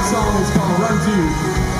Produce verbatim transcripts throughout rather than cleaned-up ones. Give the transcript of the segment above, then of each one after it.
Next song is called Run to You.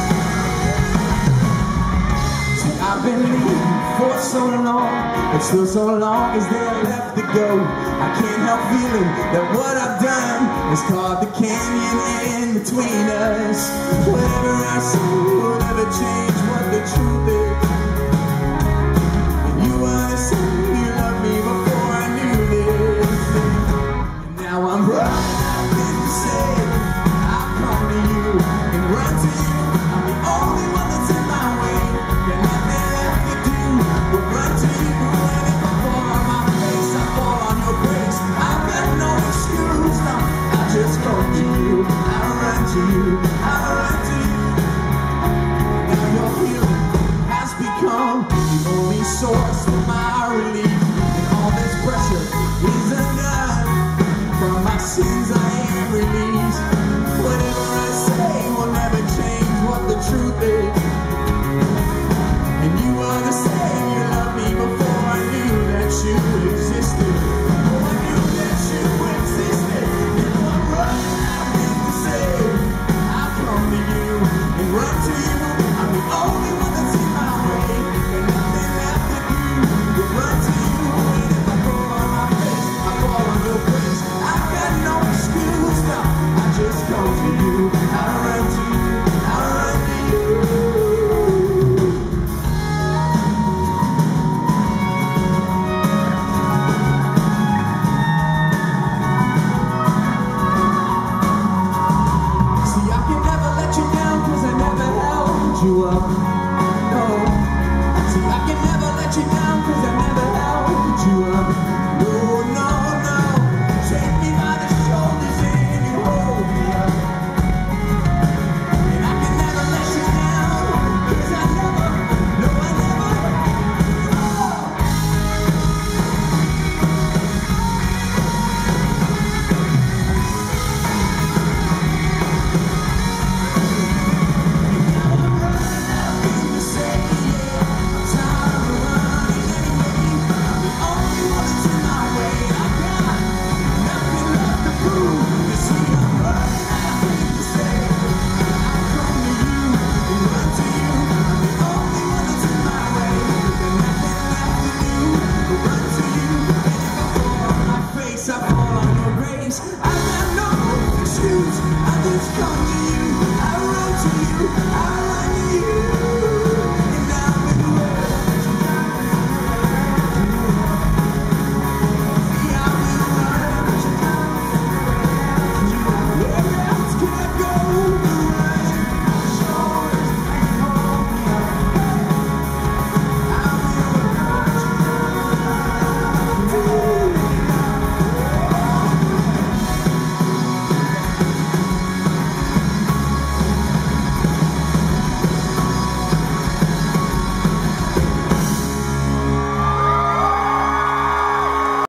See, I've been leaving for so long, but still so long is there left to go. I can't help feeling that what I've done has carved the canyon in between us. Whatever I say will never change what the truth is. And you wanna say you love me before I knew this. And now I'm running to say I'll come to you and run to you. I'm the only one that's in my way. Got nothing left to do but run to you. And if I fall on my face, I fall on your grace. I've got no excuse, no, I just go to you. I run to you, I run to you. Now your healing has become the only source of my relief. And all this pressure is undone. From my sins I am released. Whatever I say will never change what the truth is. And you are the same, you loved me before I knew that you existed. Before I knew that you existed. And I'm running to say I'll come to you and run to you. I'm the only one that's in my way. Got nothing left to do but run to you. And if I fall on my face, I fall on your grace. I've got no excuse now, I just come to you. I run to you, I run to you. See, I can never let you down, cause I never held you up. No. See, I can never let you down, cause I never held you up. No, no, no. Take me by the shoulders and you hold me up. And I can never let you down, cause I never, no, I never. Oh. I got no excuse, I just come to you.